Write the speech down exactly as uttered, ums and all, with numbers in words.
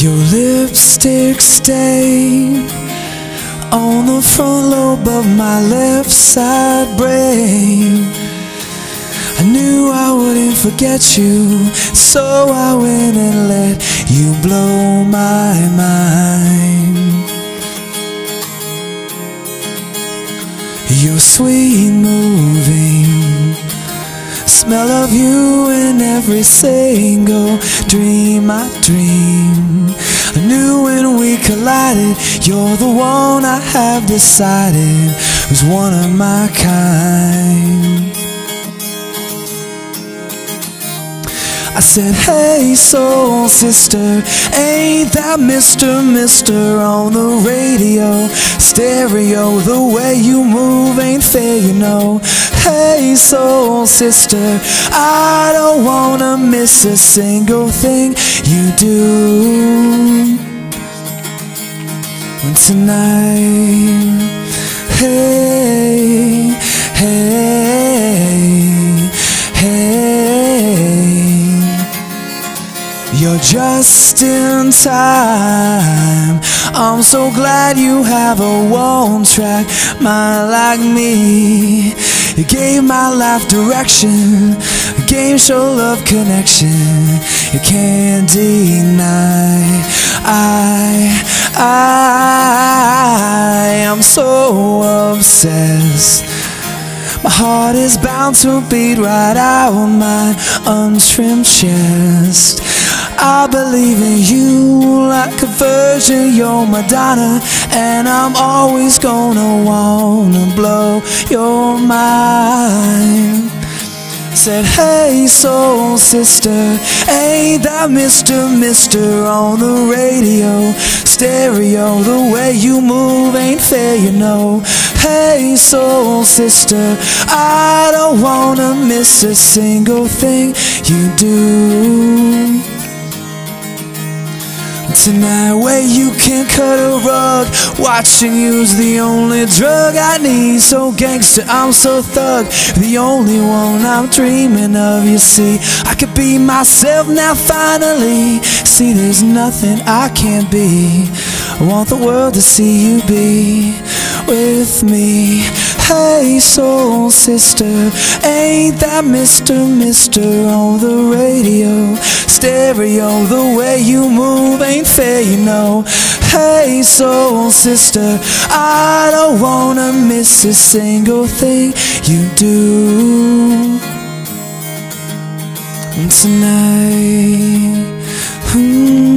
Your lipstick stain on the front lobe of my left side brain. I knew I wouldn't forget you, so I went and let you blow my mind. Your sweet moving smell of you in every single dream I dream. I knew when we collided, you're the one I have decided was one of my kind. I said, hey soul sister, ain't that Mister Mister on the radio, stereo, the way you move ain't fair, you know. Hey soul sister, I don't wanna miss a single thing you do tonight. Hey, hey, hey, you're just in time. I'm so glad you have a one-track mind like me. You gave my life direction, game show love connection. You can't deny. I, I am so obsessed. My heart is bound to beat right out my untrimmed chest. I believe in you like a virgin, you're Madonna, and I'm always gonna wanna blow your mind. Said, hey soul sister, ain't that Mister Mister on the radio, stereo, the way you move ain't fair, you know. Hey soul sister, I don't wanna miss a single thing you do tonight. Where you can cut a rug, watching you's the only drug I need. So gangster, I'm so thug, the only one I'm dreaming of. You see, I could be myself now finally. See, there's nothing I can't be. I want the world to see you be with me. Hey soul sister, ain't that Mister Mister on the radio, stereo, the way you move ain't fair, you know. Hey soul sister, I don't wanna miss a single thing you do tonight. Hmm.